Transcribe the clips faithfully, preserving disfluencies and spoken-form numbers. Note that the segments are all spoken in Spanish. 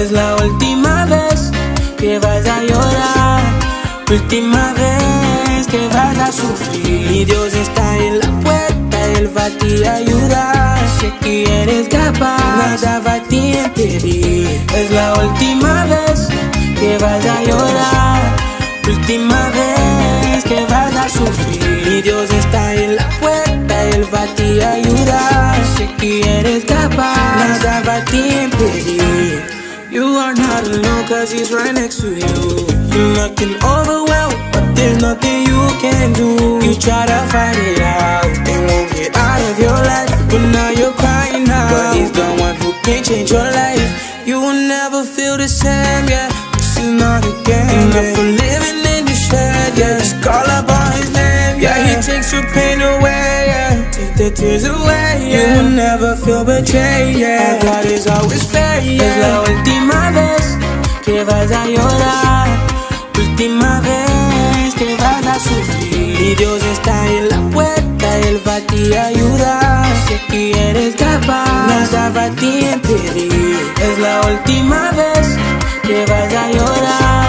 Es la última vez que vas a llorar, última vez que vas a sufrir. Y Dios está en la puerta, Él va a ti a ayudar. Sé que eres capaz, nada va a ti impedir. Es la última vez que vas a llorar, última vez que vas a sufrir. Y Dios está en la puerta, Él va a ti a ayudar. Sé que eres capaz, nada va a ti impedir. You are not alone cause He's right next to you. You're not getting overwhelmed, but there's nothing you can do. You try to fight it out, it won't get out of your life. But now you're crying out, but He's the one who can change your life. You will never feel the same, yeah. This is not a game, enough for living in your shed, yeah. Just call upon His name, yeah. He takes your pain away, yeah. Take the tears away, yeah. You will never feel betrayed, yeah. Our God is always fair, yeah. Es la última vez que vas a llorar, última vez que vas a sufrir. Y Dios está en la puerta, Él va a ti a ayudar. Sé que eres capaz, nada va a ti impedir. Es la última vez que vas a llorar,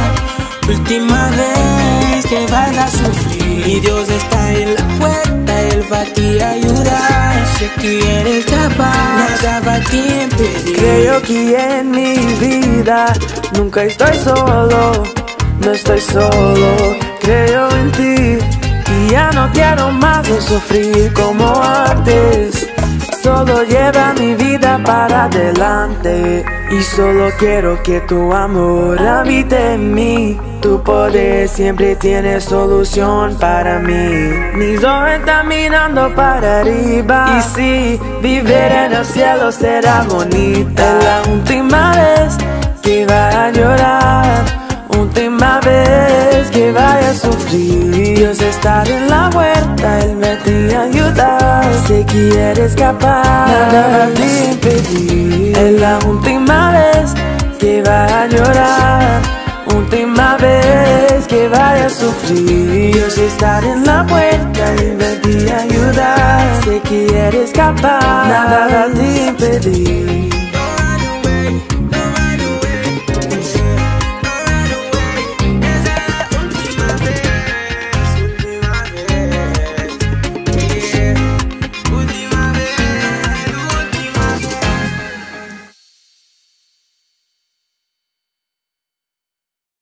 última vez que vas a sufrir. Y Dios está en la puerta, Él va a ti a ayudar. Sé que eres capaz, nada va a ti impedir. Creo que en mi vida nunca estoy solo, no estoy solo. Creo en ti y ya no quiero más de sufrir como antes. Solo lleva mi vida para adelante y solo quiero que tu amor habite en mí. Tu poder siempre tiene solución para mí. Mis ojos están mirando para arriba, y si vivir en el cielo será bonita. Es la última vez que va a llorar, última vez que vaya a sufrir. Dios está en la puerta, Él me te ayudar. Sé que eres capaz, nada va a impedir. Es la última vez que va a llorar, última vez que vaya a sufrir. Dios está en la puerta, Él me te ayudar. Sé que eres capaz, nada va a impedir.